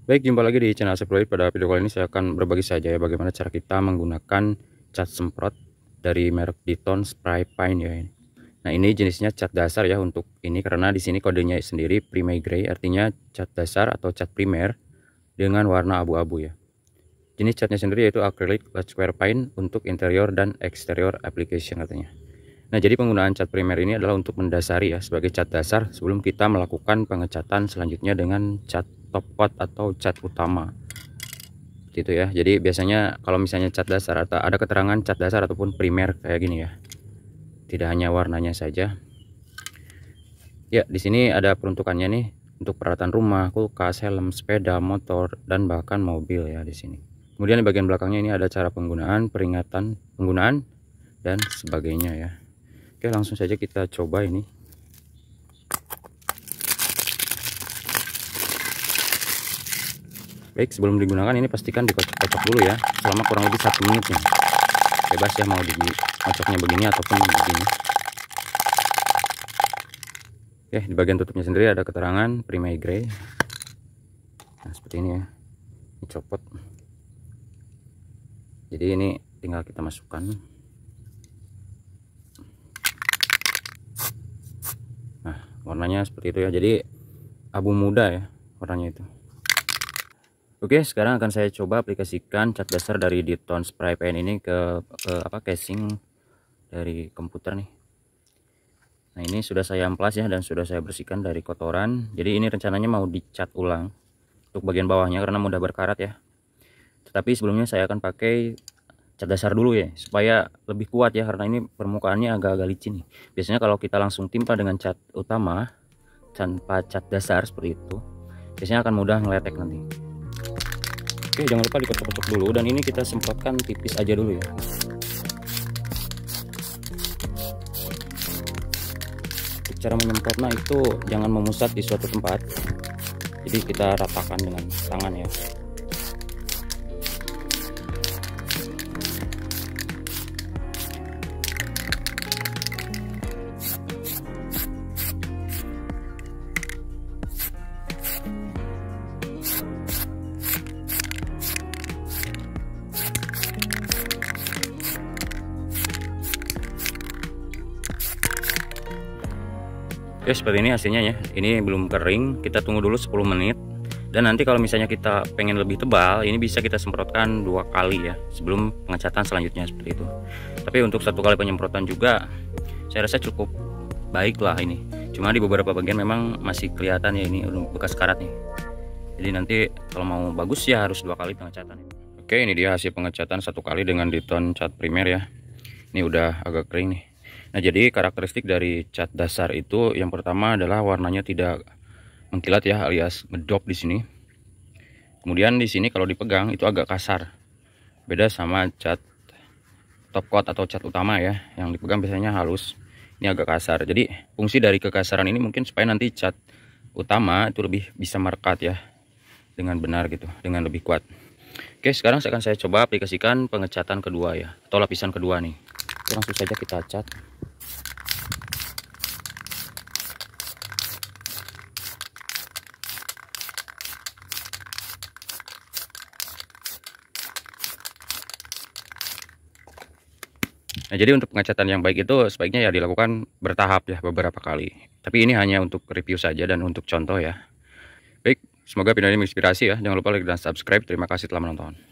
Baik, jumpa lagi di channel Asep. Pada video kali ini saya akan berbagi saja ya bagaimana cara kita menggunakan cat semprot dari merek Diton Spray Paint ya. Nah, ini jenisnya cat dasar ya untuk ini, karena di sini kodenya sendiri Primer Gray, artinya cat dasar atau cat primer dengan warna abu-abu ya. Jenis catnya sendiri yaitu acrylic square paint untuk interior dan exterior application katanya. Nah, jadi penggunaan cat primer ini adalah untuk mendasari ya, sebagai cat dasar sebelum kita melakukan pengecatan selanjutnya dengan cat top coat atau cat utama gitu ya. Jadi biasanya kalau misalnya cat dasar atau ada keterangan cat dasar ataupun primer kayak gini ya, tidak hanya warnanya saja ya. Di sini ada peruntukannya nih untuk peralatan rumah, kulkas, helm, sepeda, motor, dan bahkan mobil ya di sini. Kemudian di bagian belakangnya ini ada cara penggunaan, peringatan penggunaan, dan sebagainya ya. Oke, langsung saja kita coba ini. Baik, sebelum digunakan ini pastikan dikocok-kocok dulu ya selama kurang lebih 1 menit nih. Bebas ya mau dikocoknya begini ataupun begini. Oke, di bagian tutupnya sendiri ada keterangan Primer Gray. Nah, seperti ini ya. Ini copot. Jadi ini tinggal kita masukkan. Nah, warnanya seperti itu ya. Jadi abu muda ya warnanya itu. Oke, sekarang akan saya coba aplikasikan cat dasar dari Diton Spray Paint ini ke casing dari komputer nih. Nah, ini sudah saya amplas ya dan sudah saya bersihkan dari kotoran. Jadi ini rencananya mau dicat ulang untuk bagian bawahnya karena mudah berkarat ya. Tetapi sebelumnya saya akan pakai cat dasar dulu ya supaya lebih kuat ya, karena ini permukaannya agak-agak licin nih. Biasanya kalau kita langsung timpa dengan cat utama tanpa cat dasar seperti itu, biasanya akan mudah ngeletek nanti. Oke, jangan lupa dikocok-kocok dulu, dan ini kita semprotkan tipis aja dulu ya. Cara menyemprotnya itu jangan memusat di suatu tempat, jadi kita ratakan dengan tangan ya. Oke, seperti ini hasilnya ya. Ini belum kering, kita tunggu dulu 10 menit. Dan nanti kalau misalnya kita pengen lebih tebal, ini bisa kita semprotkan 2 kali ya sebelum pengecatan selanjutnya seperti itu. Tapi untuk 1 kali penyemprotan juga saya rasa cukup baik lah ini. Cuma di beberapa bagian memang masih kelihatan ya, ini bekas karat nih. Jadi nanti kalau mau bagus ya harus 2 kali pengecatan. Oke, ini dia hasil pengecatan 1 kali dengan Diton cat primer ya. Ini udah agak kering nih. Nah, jadi karakteristik dari cat dasar itu yang pertama adalah warnanya tidak mengkilat ya, alias ngedop di sini. Kemudian di sini kalau dipegang itu agak kasar. Beda sama cat top coat atau cat utama ya, yang dipegang biasanya halus. Ini agak kasar. Jadi fungsi dari kekasaran ini mungkin supaya nanti cat utama itu lebih bisa merekat ya dengan benar gitu, dengan lebih kuat. Oke, sekarang akan saya coba aplikasikan pengecatan kedua ya, atau lapisan kedua nih. Langsung saja kita cat. Nah, jadi untuk pengecatan yang baik itu sebaiknya ya dilakukan bertahap ya, beberapa kali. Tapi ini hanya untuk review saja dan untuk contoh ya. Baik, semoga video ini menginspirasi ya. Jangan lupa like dan subscribe. Terima kasih telah menonton.